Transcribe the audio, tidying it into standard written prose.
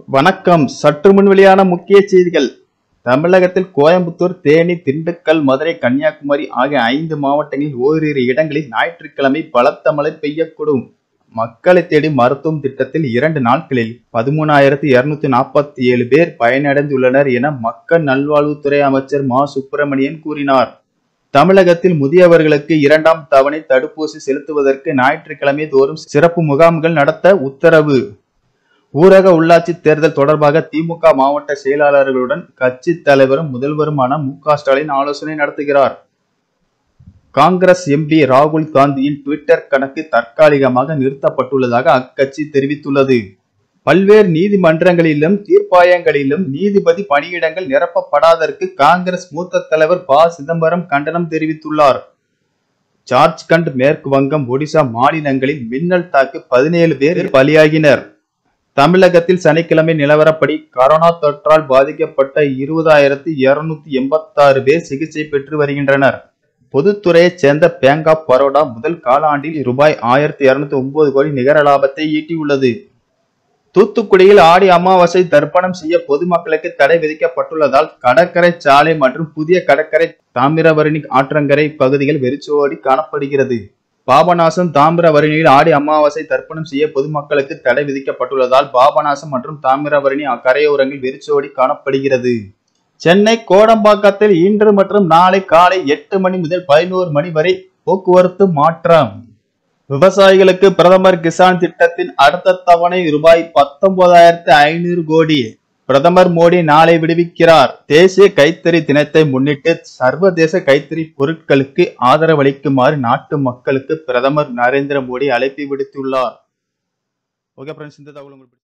வணக்கம். சற்று முன் வெளியான முக்கிய செய்திகள். தமிழகத்தில் கோயம்புத்தூர், தேனி, திண்டுக்கல், மதுரை, கன்னியாகுமரி ஆகிய 5 மாவட்டங்களில் ஓரிரு இடங்களில் ஞாயிற்றுக்கிழமை பலத்த மழை பெய்யக்கூடும். மக்களை தேடி மருத்துவம் திட்டத்தில் 2 நாட்களில் 13,247 பேர் பயனடைந்துள்ளனர் என மக்கள் நல்வாழ்வுத்துறை அமைச்சர் மா. சுப்பிரமணியன் கூறினார். தமிழகத்தில் முதியவர்களுக்கு 2ஆம் தவணை தடுப்பூசி செலுத்துவதற்கு ஞாயிற்றுக்கிழமை தோறும் சிறப்பு முகாம்கள் நடத்த உத்தரவு. ஊரக உள்ளாட்சி தேர்தல் தொடர்பாக திமுக மாவட்ட செயலாளர்களுடன் கட்சி தலைவரும் முதல்வருமான மு.க. ஸ்டாலின் ஆலோசனை நடத்துகிறார். காங்கிரஸ் எம்பி ராகுல் காந்தியின் ட்விட்டர் கணக்கு தற்காலிகமாக நிறுத்தப்பட்டுள்ளதாக அக்கட்சி தெரிவித்துள்ளது. பல்வேறு நீதிமன்றங்களிலும் தீர்ப்பாயங்களிலும் நீதிபதி பணியிடங்கள் நிரப்பப்படாததற்கு காங்கிரஸ் மூத்த தலைவர் ப. சிதம்பரம் கண்டனம் தெரிவித்துள்ளார். ஜார்க்கண்ட், மேற்கு வங்கம், ஒடிசா மாநிலங்களில் மின்னல் தாக்கி 17 பேர் பலியாகினர். தமிழகத்தில் சனிக்கிழமை நிலவரப்படி கரோனா தொற்றால் பாதிக்கப்பட்ட 20,286 பேர் சிகிச்சை பெற்று வருகின்றனர். பொதுத்துறையைச் சேர்ந்த பேங்க் ஆப் பரோடா முதல் காலாண்டில் ரூபாய் 1,209 கோடி நிகர லாபத்தை ஈட்டியுள்ளது. தூத்துக்குடியில் ஆடி அமாவாசை தர்ப்பணம் செய்ய பொதுமக்களுக்கு தடை விதிக்கப்பட்டுள்ளதால் கடற்கரை சாலை மற்றும் புதிய கடற்கரை தாமிரபரணி ஆற்றங்கரை பகுதிகள் வெறிச்சோடி காணப்படுகிறது. பாபநாசம், தாமிரபரணியில் ஆடி அமாவாசை தர்ப்பணம் செய்ய பொதுமக்களுக்கு தடை விதிக்கப்பட்டுள்ளதால் பாபநாசம் மற்றும் தாமிரபரணி கரையோரங்கள் வெறிச்சோடி காணப்படுகிறது. சென்னை கோடம்பாக்கத்தில் இன்று மற்றும் நாளை காலை 8 மணி முதல் 11 மணி வரை போக்குவரத்து மாற்றம். விவசாயிகளுக்கு பிரதமர் கிசான் திட்டத்தின் அடுத்த தவணை ரூபாய் 19,500 கோடி பிரதமர் மோடி நாளை விடுவிக்கிறார். தேசிய கைத்தறி தினத்தை முன்னிட்டு சர்வதேச கைத்தறி பொருட்களுக்கு ஆதரவளிக்குமாறு நாட்டு மக்களுக்கு பிரதமர் நரேந்திர மோடி அழைப்பு விடுத்துள்ளார். ஓகே ஃப்ரெண்ட்ஸ், இந்த தகவல் உங்களுக்கு